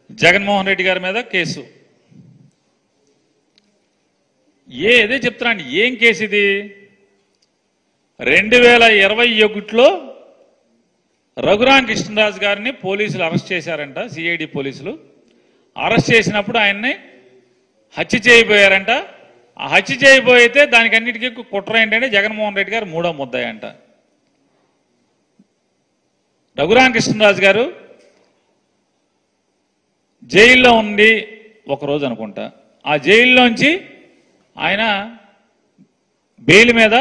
జగన్మోహన్ రెడ్డి గారి మీద కేసు. ఇదే చెప్తున్నాను. ఏం కేసు ఇది? 2021లో రఘురామ కృష్ణరాజు గారిని పోలీసులు అరెస్ట్ చేశారంట. సిఐడి పోలీసులు అరెస్ట్ చేసినప్పుడు ఆయన్ని హత్య చేయబోయారంట. ఆ హత్య చేయబోయితే దానికి అన్నిటికీ కుట్ర ఏంటంటే జగన్మోహన్ రెడ్డి గారు మూడో ముద్దాయి అంట. రఘురామ కృష్ణరాజు గారు జైల్లో ఉండి ఒకరోజు అనుకుంటా, ఆ జైల్లోంచి ఆయన బెయిల్ మీద,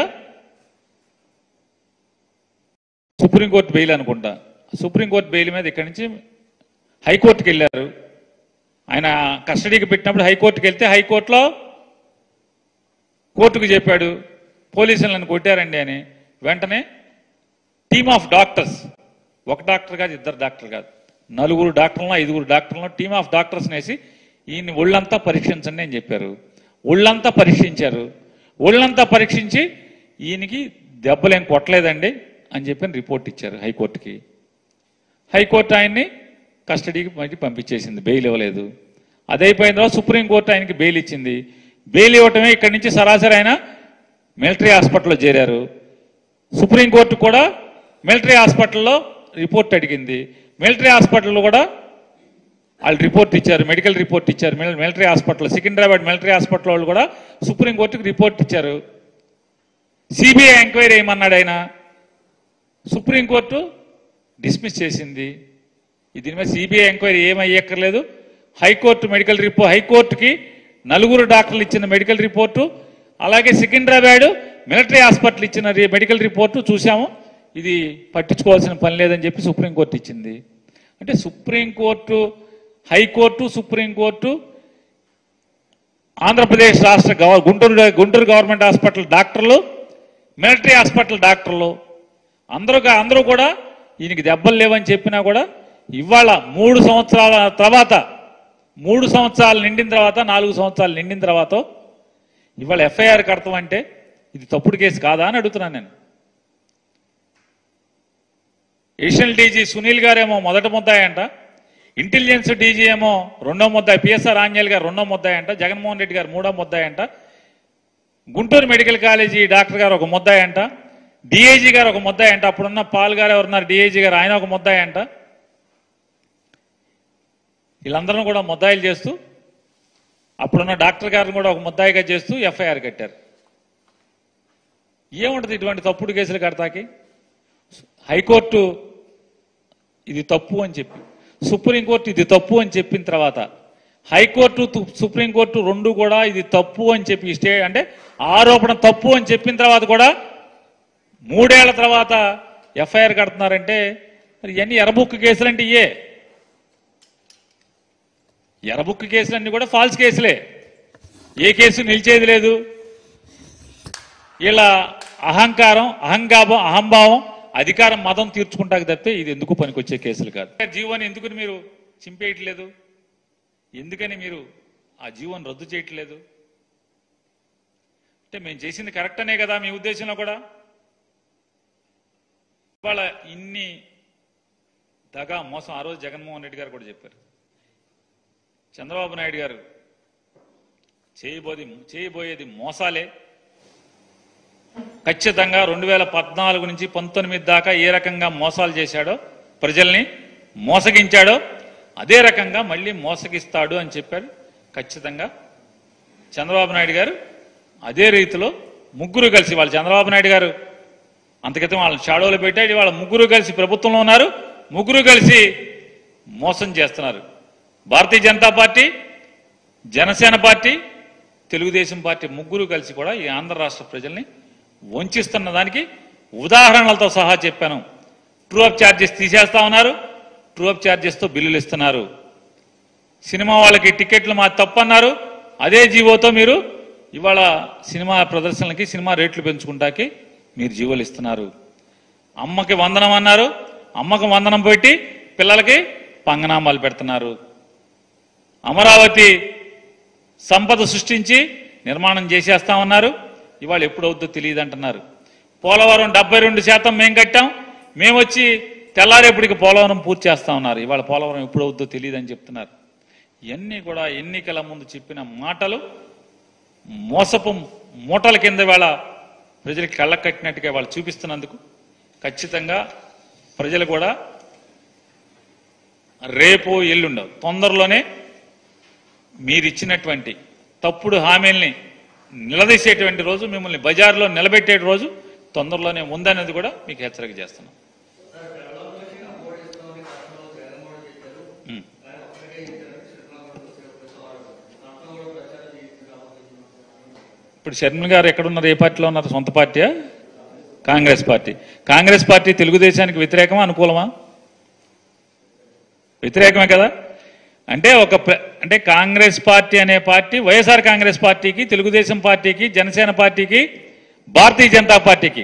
సుప్రీంకోర్టు బెయిల్ అనుకుంటా, సుప్రీంకోర్టు బెయిల్ మీద ఇక్కడి నుంచి హైకోర్టుకి వెళ్ళారు. ఆయన కస్టడీకి పెట్టినప్పుడు హైకోర్టుకి వెళ్తే హైకోర్టులో కోర్టుకు చెప్పాడు పోలీసులు నన్ను కొట్టారండి అని. వెంటనే టీమ్ ఆఫ్ డాక్టర్స్, ఒక డాక్టర్ కాదు, ఇద్దరు డాక్టర్ కాదు, 4 డాక్టర్లను 5 డాక్టర్లను టీమ్ ఆఫ్ డాక్టర్స్ వేసి ఈయన్ని ఒళ్ళంతా పరీక్షించండి అని చెప్పారు. ఒళ్ళంతా పరీక్షించారు. ఒళ్ళంతా పరీక్షించి ఈయనకి దెబ్బలేం కొట్టలేదండి అని చెప్పి రిపోర్ట్ ఇచ్చారు హైకోర్టుకి. హైకోర్టు ఆయన్ని కస్టడీకి మళ్ళీ పంపించేసింది, బెయిల్ ఇవ్వలేదు. అదైపోయిన తర్వాత సుప్రీంకోర్టు ఆయనకి బెయిల్ ఇచ్చింది. బెయిల్ ఇవ్వటమే ఇక్కడి నుంచి సరాసరి ఆయన మిలిటరీ హాస్పిటల్లో చేరారు. సుప్రీంకోర్టు కూడా మిలిటరీ హాస్పిటల్లో రిపోర్ట్ అడిగింది. మిలిటరీ హాస్పిటల్లో కూడా వాళ్ళు రిపోర్ట్ ఇచ్చారు, మెడికల్ రిపోర్ట్ ఇచ్చారు. Military hospital, Secunderabad military hospital వాళ్ళు కూడా సుప్రీంకోర్టుకి రిపోర్ట్ ఇచ్చారు. సిబిఐ ఎంక్వైరీ ఏమన్నాడు ఆయన, సుప్రీంకోర్టు డిస్మిస్ చేసింది. దీని మీద సిబిఐ ఎంక్వైరీ ఏమయ్యక్కర్లేదు. హైకోర్టు మెడికల్ రిపోర్ట్, హైకోర్టుకి 4 డాక్టర్లు ఇచ్చిన మెడికల్ రిపోర్టు, అలాగే సికింద్రాబాద్ మిలిటరీ హాస్పిటల్ ఇచ్చిన మెడికల్ రిపోర్టు చూసాము, ఇది పట్టించుకోవాల్సిన పని లేదని చెప్పి సుప్రీంకోర్టు ఇచ్చింది. అంటే సుప్రీంకోర్టు, హైకోర్టు, సుప్రీంకోర్టు, ఆంధ్రప్రదేశ్ రాష్ట్ర గుంటూరు గవర్నమెంట్ హాస్పిటల్ డాక్టర్లు, మిలిటరీ హాస్పిటల్ డాక్టర్లు అందరూ కూడా ఈయనకి దెబ్బలు లేవని చెప్పినా కూడా ఇవాళ 3 సంవత్సరాల తర్వాత, 3 సంవత్సరాలు నిండిన తర్వాత, 4 సంవత్సరాలు నిండిన తర్వాత ఇవాళ ఎఫ్ఐఆర్ కడతామంటే ఇది తప్పుడు కేసు కాదా అని అడుగుతున్నాను నేను. ఏషియన్ డీజీ సునీల్ గారేమో మొదటి ముద్దాయి అంట, ఇంటెలిజెన్స్ డీజీ ఏమో 2వ ముద్దాయి, పిఎస్ఆర్ ఆంజనేయులు గారు 2వ ముద్దాయి అంట, జగన్మోహన్ రెడ్డి గారు 3వ ముద్దాయి అంట, గుంటూరు మెడికల్ కాలేజీ డాక్టర్ గారు 1 ముద్దాయి అంట, డిఐజీ గారు 1 ముద్దాయి అంట, అప్పుడున్న పాల్ గారు ఎవరున్నారు డిఐజీ గారు, ఆయన 1 ముద్దాయి అంట. వీళ్ళందరూ కూడా ముద్దాయిలు చేస్తూ, అప్పుడున్న డాక్టర్ గారిని కూడా 1 ముద్దాయిగా చేస్తూ ఎఫ్ఐఆర్ కట్టారు. ఏముంటుంది ఇటువంటి తప్పుడు కేసులు కడతాకి? హైకోర్టు ఇది తప్పు అని చెప్పి, సుప్రీంకోర్టు ఇది తప్పు అని చెప్పిన తర్వాత, హైకోర్టు సుప్రీంకోర్టు 2 కూడా ఇది తప్పు అని చెప్పి అంటే ఆరోపణ తప్పు అని చెప్పిన తర్వాత కూడా 3 ఏళ్ల తర్వాత ఎఫ్ఐఆర్ కడుతున్నారంటే మరి ఇవన్నీ ఎర్రబుక్ కేసులు అంటే ఎర్రబుక్ కేసులన్నీ కూడా ఫాల్స్ కేసులే. ఏ కేసు నిలిచేది లేదు. ఇలా అహంకారం, అహంభావం, అధికారం, మతం తీర్చుకుంటాక తప్పితే ఇది ఎందుకు పనికొచ్చే కేసులు కాదు. జీవోని ఎందుకని మీరు చింపేయట్లేదు? ఎందుకని మీరు ఆ జీవోని రద్దు చేయట్లేదు? అంటే మేము చేసింది కరెక్ట్ అనే కదా మీ ఉద్దేశంలో కూడా? ఇవాళ ఇన్ని దగా మోసం, ఆ రోజు జగన్మోహన్ రెడ్డి గారు కూడా చెప్పారు, చంద్రబాబు నాయుడు గారు చేయబోయేది మోసాలే. ఖచ్చితంగా 2014 నుంచి 19 దాకా ఏ రకంగా మోసాలు చేశాడో, ప్రజల్ని మోసగించాడో అదే రకంగా మళ్ళీ మోసగిస్తాడు అని చెప్పారు. ఖచ్చితంగా చంద్రబాబు నాయుడు గారు అదే రీతిలో ముగ్గురు కలిసి, వాళ్ళు చంద్రబాబు నాయుడు గారు అంతకితం వాళ్ళని షాడోలు పెట్టాడు, వాళ్ళ ముగ్గురు కలిసి ప్రభుత్వంలో ఉన్నారు, ముగ్గురు కలిసి మోసం చేస్తున్నారు. Bharatiya Janata party, Janasena party, Telugu Desam party ముగ్గురు కలిసి కూడా ఈ ఆంధ్ర రాష్ట్ర ప్రజల్ని వంచిస్తున్న దానికి ఉదాహరణలతో సహా చెప్పాను. ట్రూ అప్ ఛార్జెస్ తీసేస్తా ఉన్నారు, ట్రూ అప్ ఛార్జెస్తో బిల్లులు ఇస్తున్నారు. సినిమా వాళ్ళకి టికెట్లు మా తప్పన్నారు, అదే జీవోతో మీరు ఇవాళ సినిమా ప్రదర్శనలకి, సినిమా రేట్లు పెంచుకుంటాకి మీరు జీవోలు ఇస్తున్నారు. అమ్మకి వందనం అన్నారు, అమ్మకి వందనం పెట్టి పిల్లలకి పంగనామాలు పెడుతున్నారు. అమరావతి సంపద సృష్టించి నిర్మాణం చేసేస్తామన్నారు, ఇవాళ ఎప్పుడవుద్దో తెలియదు అంటున్నారు. పోలవరం 72% మేము కట్టాం, మేము వచ్చి తెల్లారేపటికి పోలవరం పూర్తి చేస్తా ఉన్నారు, ఇవాళ పోలవరం ఎప్పుడవుద్దో తెలియదు అని చెప్తున్నారు. ఇవన్నీ కూడా ఎన్నికల ముందు చెప్పిన మాటలు మోసపు మూటల కింద వేళ ప్రజలకి కళ్ళకు కట్టినట్టుగా వాళ్ళు చూపిస్తున్నందుకు ఖచ్చితంగా ప్రజలు కూడా రేపు ఎల్లుండవు తొందరలోనే మీరు ఇచ్చినటువంటి తప్పుడు హామీల్ని నిలదీసేటువంటి రోజు, మిమ్మల్ని బజార్లో నిలబెట్టే రోజు తొందరలోనే ఉందనేది కూడా మీకు హెచ్చరిక చేస్తున్నాం. ఇప్పుడు షర్మిల గారు ఎక్కడున్నారు? ఏ పార్టీలో ఉన్నారు? సొంత పార్టీయా? కాంగ్రెస్ పార్టీ. కాంగ్రెస్ పార్టీ తెలుగుదేశానికి వ్యతిరేకమా అనుకూలమా? వ్యతిరేకమే కదా. అంటే కాంగ్రెస్ పార్టీ అనే పార్టీ వైఎస్ఆర్ కాంగ్రెస్ పార్టీకి, తెలుగుదేశం పార్టీకి, జనసేన పార్టీకి, భారతీయ జనతా పార్టీకి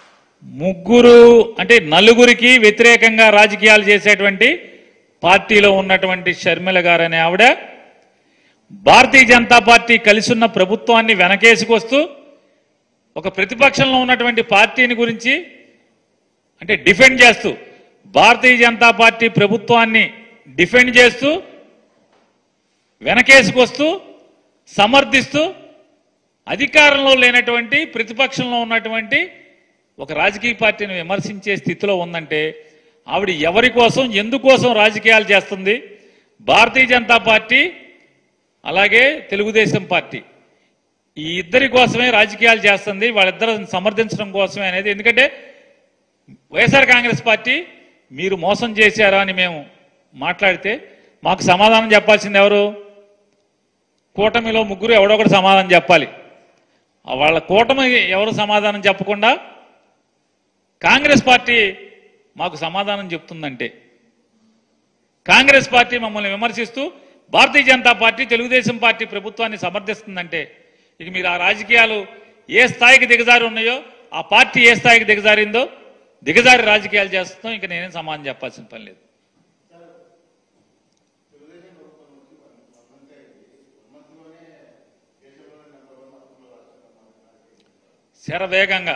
నలుగురికి వ్యతిరేకంగా రాజకీయాలు చేసేటువంటి పార్టీలో ఉన్నటువంటి షర్మిల గారు అనే ఆవిడ భారతీయ జనతా పార్టీ కలిసి ఉన్న ప్రభుత్వాన్ని వెనకేసుకొస్తూ ఒక ప్రతిపక్షంలో ఉన్నటువంటి పార్టీని గురించి డిఫెండ్ చేస్తూ, భారతీయ జనతా పార్టీ ప్రభుత్వాన్ని డిఫెండ్ చేస్తూ, వెనకేసుకొస్తూ, సమర్థిస్తూ, అధికారంలో లేనటువంటి ప్రతిపక్షంలో ఉన్నటువంటి ఒక రాజకీయ పార్టీని విమర్శించే స్థితిలో ఉందంటే ఆవిడ ఎవరి కోసం, ఎందుకోసం రాజకీయాలు చేస్తుంది? భారతీయ జనతా పార్టీ అలాగే తెలుగుదేశం పార్టీ ఈ ఇద్దరి కోసమే రాజకీయాలు చేస్తుంది, వాళ్ళిద్దరిని సమర్థించడం కోసమే అనేది. ఎందుకంటే వైఎస్ఆర్ కాంగ్రెస్ పార్టీ మీరు మోసం చేశారా అని మేము మాట్లాడితే మాకు సమాధానం చెప్పాల్సింది ఎవరు? కూటమిలో ముగ్గురు ఎవడో ఒకటి సమాధానం చెప్పాలి. వాళ్ళ కూటమి ఎవరు సమాధానం చెప్పకుండా కాంగ్రెస్ పార్టీ మాకు సమాధానం చెప్తుందంటే, కాంగ్రెస్ పార్టీ మమ్మల్ని విమర్శిస్తూ భారతీయ జనతా పార్టీ తెలుగుదేశం పార్టీ ప్రభుత్వాన్ని సమర్థిస్తుందంటే ఇక మీరు ఆ రాజకీయాలు ఏ స్థాయికి దిగజారి ఉన్నాయో, ఆ పార్టీ ఏ స్థాయికి దిగజారిందో, దిగజారి రాజకీయాలు చేస్తుందో ఇంకా నేనేం సమాధానం చెప్పాల్సిన పని లేదు. శరవేగంగా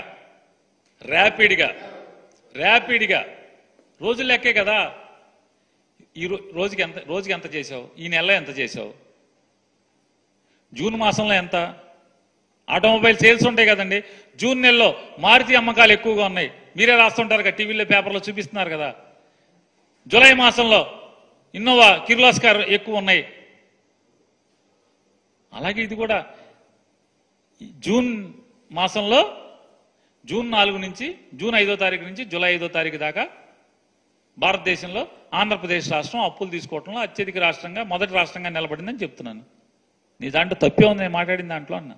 ర్యాపిడ్గా రోజులు లెక్కే కదా. ఈ రోజుకి ఎంత చేసావు? ఈ నెలలో ఎంత చేసావు? జూన్ మాసంలో ఎంత? ఆటోమొబైల్ సేల్స్ ఉంటాయి కదండి. జూన్ నెలలో మారుతి అమ్మకాలు ఎక్కువగా ఉన్నాయి, మీరే రాస్తుంటారు కదా, టీవీలో పేపర్లో చూపిస్తున్నారు కదా. జూలై మాసంలో ఇన్నోవా కిర్లోస్కర్ ఎక్కువ ఉన్నాయి. అలాగే ఇది కూడా జూన్ మాసంలో జూన్ 4 నుంచి జూన్ 5వ తారీఖు నుంచి జూలై 5వ తారీఖు దాకా భారతదేశంలో ఆంధ్రప్రదేశ్ రాష్ట్రం అప్పులు తీసుకోవడంలో అత్యధిక రాష్ట్రంగా, మొదటి రాష్ట్రంగా నిలబడిందని చెప్తున్నాను. నీ దాంట్లో తప్పే ఉంది నేను మాట్లాడిన దాంట్లో అన్నా.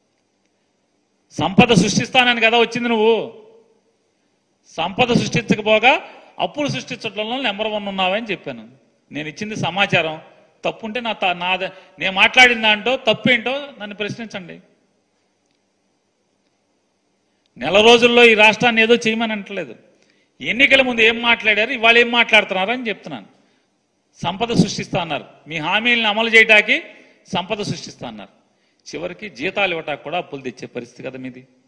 సంపద సృష్టిస్తానని కదా వచ్చింది నువ్వు. సంపద సృష్టించకపోగా అప్పులు సృష్టించడంలో నెంబర్ 1 ఉన్నావని చెప్పాను. నేను ఇచ్చింది సమాచారం. తప్పుంటే నేను మాట్లాడిన దాంట్లో తప్పేంటో నన్ను ప్రశ్నించండి. నెల రోజుల్లో ఈ రాష్ట్రాన్ని ఏదో చేయమని అంటలేదు. ఎన్నికల ముందు ఏం మాట్లాడారు, ఇవాళ ఏం మాట్లాడుతున్నారు అని చెప్తున్నాను. సంపద సృష్టిస్తా అన్నారు, మీ హామీలను అమలు చేయడానికి సంపద సృష్టిస్తా అన్నారు. చివరికి జీతాలు ఇవ్వటానికి కూడా అప్పులు తెచ్చే పరిస్థితి కదా మీది.